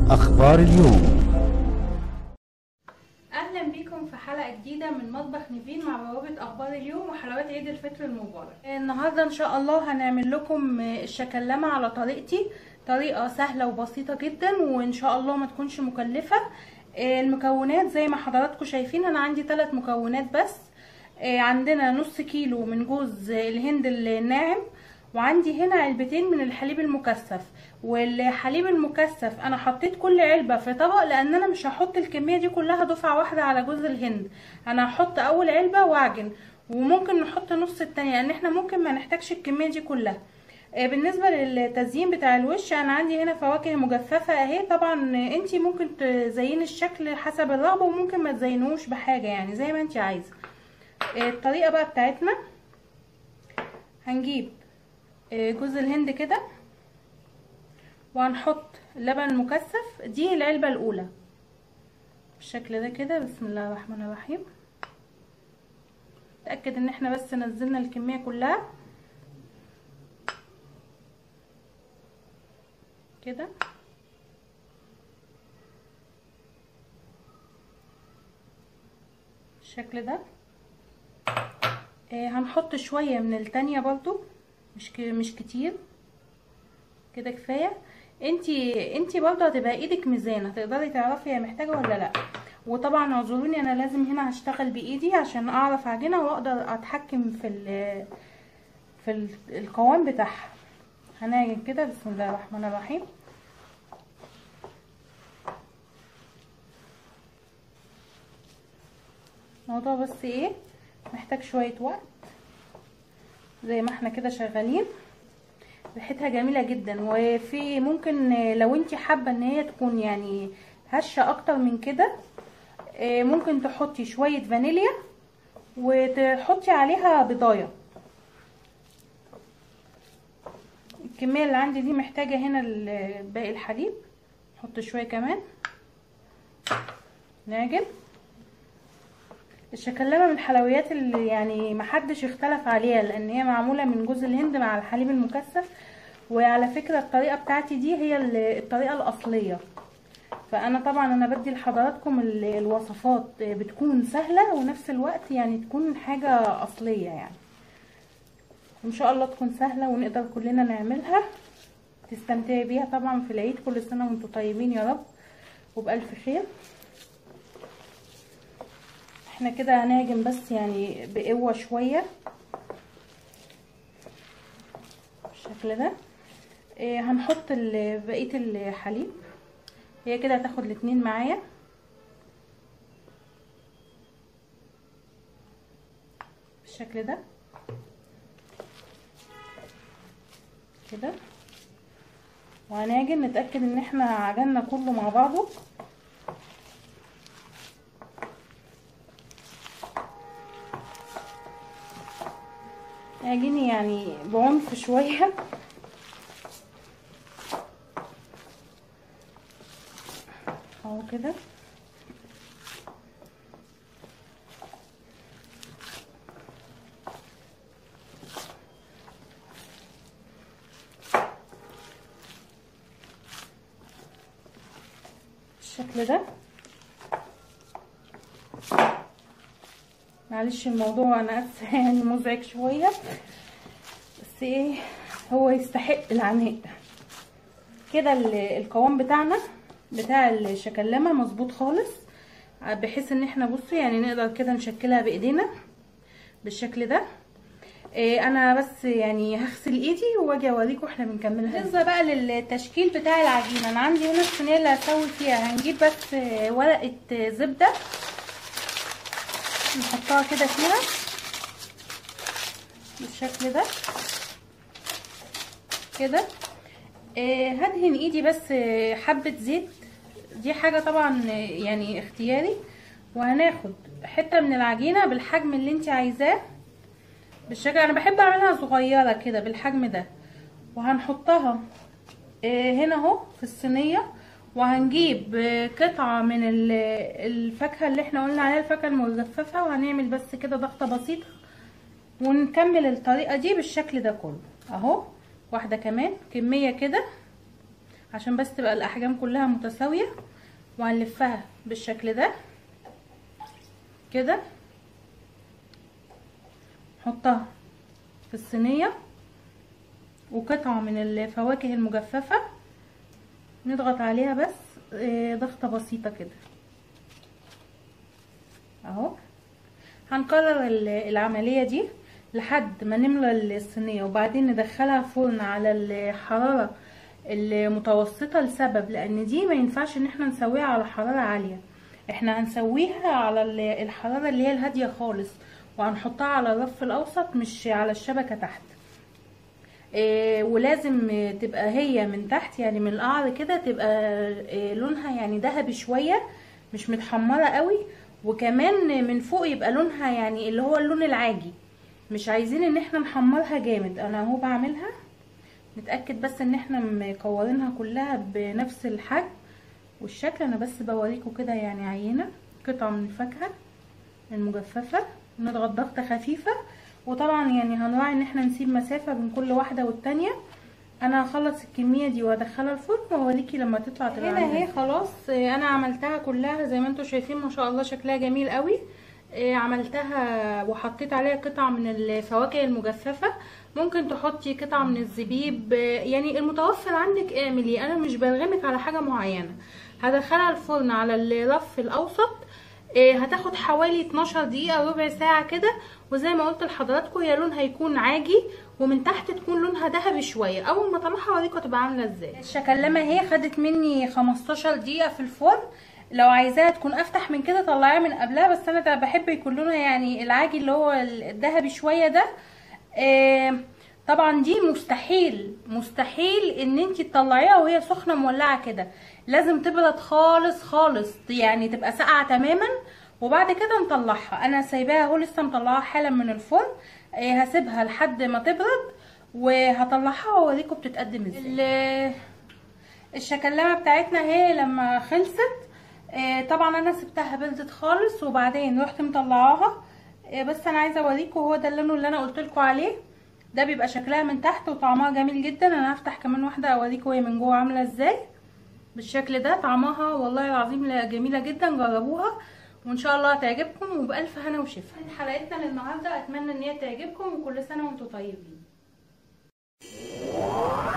أخبار اليوم. اهلا بيكم في حلقه جديده من مطبخ نيفين مع بوابه اخبار اليوم وحلوات عيد الفطر المبارك. النهارده ان شاء الله هنعمل لكم الشكلمه على طريقتي، طريقه سهله وبسيطه جدا وان شاء الله ما تكونش مكلفه. المكونات زي ما حضراتكم شايفين انا عندي 3 مكونات بس. عندنا نص كيلو من جوز الهند الناعم، وعندي هنا علبتين من الحليب المكثف. والحليب المكثف انا حطيت كل علبه في طبق لان انا مش هحط الكميه دي كلها دفعه واحده على جوز الهند، انا هحط اول علبه واعجن وممكن نحط نص التانية لان احنا ممكن ما نحتاجش الكميه دي كلها. بالنسبه للتزيين بتاع الوش انا عندي هنا فواكه مجففه اهي، طبعا انتي ممكن تزيني الشكل حسب الرغبه وممكن ما تزينوش بحاجه يعني زي ما انتي عايزه. الطريقه بقى بتاعتنا هنجيب جوز الهند كده وهنحط اللبن المكثف، دي العلبة الاولى بالشكل ده كده. بسم الله الرحمن الرحيم. اتأكد ان احنا بس نزلنا الكمية كلها كده بالشكل ده. هنحط شوية من التانية برضو، مش كتير كده، كفايه. انتي برضه هتبقى ايدك ميزان، هتقدري تعرفي هي محتاجه ولا لا. وطبعا اعذروني انا لازم هنا هشتغل بايدي عشان اعرف اعجنها واقدر اتحكم في القوام بتاعها. هنعجن كده بسم الله الرحمن الرحيم. الموضوع بس ايه محتاج شويه وقت زي ما احنا كده شغالين. ريحتها جميله جدا، وفي ممكن لو انت حابه ان هي تكون يعني هشه اكتر من كده ممكن تحطي شويه فانيليا وتحطي عليها بيضايه. الكميه اللي عندي دي محتاجه هنا باقي الحليب، نحط شويه كمان. نعجن. الشكلمه من الحلويات اللي يعني محدش اختلف عليها لان هي معموله من جوز الهند مع الحليب المكثف. وعلى فكرة الطريقة بتاعتي دي هي الطريقة الأصلية، فأنا طبعا بدي لحضراتكم الوصفات بتكون سهلة ونفس الوقت يعني تكون حاجة أصلية يعني. إن شاء الله تكون سهلة ونقدر كلنا نعملها، تستمتعي بيها طبعا في العيد. كل سنة وانتم طيبين يا رب وبألف خير. احنا كده هنعجن بس يعني بقوة شوية بالشكل ده. هنحط بقيه الحليب، هي كده هتاخد الاتنين معايا بالشكل ده كده. وهنعجن نتاكد ان احنا عجننا كله مع بعضه. عجيني يعني بعنف شويه اهو كده. بالشكل ده. معلش الموضوع انا اسفه يعني مزعج شويه بس ايه هو يستحق العناء كده. القوام بتاعنا بتاع الشكلمه مظبوط خالص بحيث ان احنا بصوا يعني نقدر كده نشكلها بايدينا بالشكل ده. انا بس يعني هغسل ايدي واجي اوريكم احنا بنكملها. بالنسبه بقى للتشكيل بتاع العجينه انا عندي هنا الصينيه اللي هسوي فيها، هنجيب بس ورقه زبده نحطها كده فيها بالشكل ده كده. هدهن ايدي بس حبه زيت، دي حاجه طبعا يعني اختياري. وهناخد حته من العجينه بالحجم اللي انت عايزاه بالشكل. انا بحب اعملها صغيره كده بالحجم ده، وهنحطها هنا اهو في الصينيه. وهنجيب قطعه من الفاكهه اللي احنا قلنا عليها الفاكهه المجففه، وهنعمل بس كده ضغطه بسيطه ونكمل الطريقه دي بالشكل ده كله اهو. واحده كمان كميه كده عشان بس تبقى الاحجام كلها متساويه. وهنلفها بالشكل ده كده، نحطها في الصينيه، وقطعه من الفواكه المجففه نضغط عليها بس ضغطه بسيطه كده اهو. هنكرر العمليه دي لحد ما نملى الصينيه، وبعدين ندخلها فرن على الحراره المتوسطه، لسبب لان دي ما ينفعش ان احنا نسويها على حراره عاليه، احنا هنسويها على الحراره اللي هي الهاديه خالص، وهنحطها على الرف الاوسط مش على الشبكه تحت. ولازم تبقى هي من تحت يعني من القعر كده تبقى لونها يعني ذهبي شويه، مش متحمره قوي، وكمان من فوق يبقى لونها يعني اللي هو اللون العاجي، مش عايزين ان احنا نحمرها جامد. انا اهو بعملها، نتاكد بس ان احنا مكورينها كلها بنفس الحجم والشكل. انا بس بوريكم كده يعني عينه قطعه من الفاكهه المجففه، نضغط ضغطه خفيفه، وطبعا يعني هنراعي ان احنا نسيب مسافه بين كل واحده والتانيه. انا هخلص الكميه دي وادخلها الفرن واوريكي لما تطلع. هنا اهي خلاص انا عملتها كلها زي ما انتم شايفين، ما شاء الله شكلها جميل قوي. عملتها وحطيت عليها قطع من الفواكه المجففه، ممكن تحطي قطعه من الزبيب، يعني المتوفر عندك اعملي، انا مش برغمك على حاجه معينه. هدخلها الفرن على الرف الاوسط، هتاخد حوالي 12 دقيقه ربع ساعه كده، وزي ما قلت لحضراتكم هي لونها هيكون عاجي، ومن تحت تكون لونها ذهبي شويه. اول ما اطلعها اوريكم هتبقى عامله ازاي. الشكلمه اهي خدت مني 15 دقيقه في الفرن، لو عايزاها تكون افتح من كده طلعيها من قبلها، بس انا بحب يكون لونها يعني العاجي اللي هو الذهبي شويه ده. طبعا دي مستحيل ان انتي تطلعيها وهي سخنه مولعه كده، لازم تبرد خالص خالص، يعني تبقى ساقعه تماما، وبعد كده نطلعها. انا سايباها اهو لسه مطلعاها حالا من الفرن، هسيبها لحد ما تبرد وهطلعها واوريكم بتتقدم ازاي. الشكلمه بتاعتنا اهي لما خلصت، طبعا انا سبتها بردت خالص وبعدين رحت مطلعاها، بس انا عايزه اوريكم هو ده اللون اللي انا قلت لكم عليه، ده بيبقى شكلها من تحت وطعمها جميل جدا. انا هفتح كمان واحده اوريكم هي من جوه عامله ازاي بالشكل ده. طعمها والله العظيم جميله جدا، جربوها وان شاء الله هتعجبكم، وبالف هنا وشفا. حلقتنا للنهارده اتمنى ان هي تعجبكم، وكل سنه وانتم طيبين.